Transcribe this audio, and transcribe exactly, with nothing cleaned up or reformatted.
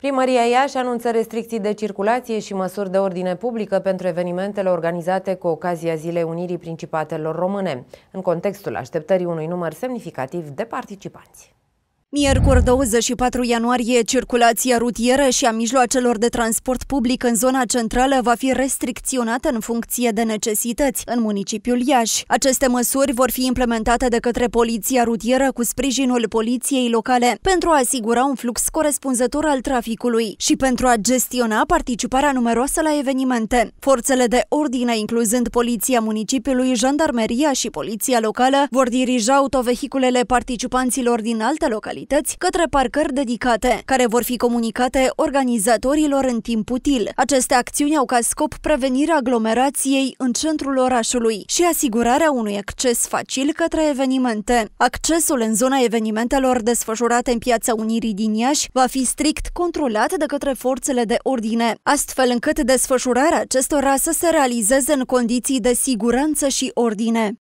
Primăria Iași anunță restricții de circulație și măsuri de ordine publică pentru evenimentele organizate cu ocazia Zilei Unirii Principatelor Române, în contextul așteptării unui număr semnificativ de participanți. Miercuri douăzeci și patru ianuarie, circulația rutieră și a mijloacelor de transport public în zona centrală va fi restricționată în funcție de necesități în municipiul Iași. Aceste măsuri vor fi implementate de către Poliția Rutieră cu sprijinul Poliției Locale pentru a asigura un flux corespunzător al traficului și pentru a gestiona participarea numeroasă la evenimente. Forțele de ordine, incluzând Poliția Municipiului, Jandarmeria și Poliția Locală, vor dirija autovehiculele participanților din alte localități către parcări dedicate, care vor fi comunicate organizatorilor în timp util. Aceste acțiuni au ca scop prevenirea aglomerației în centrul orașului și asigurarea unui acces facil către evenimente. Accesul în zona evenimentelor desfășurate în Piața Unirii din Iași va fi strict controlat de către forțele de ordine, astfel încât desfășurarea acestora să se realizeze în condiții de siguranță și ordine.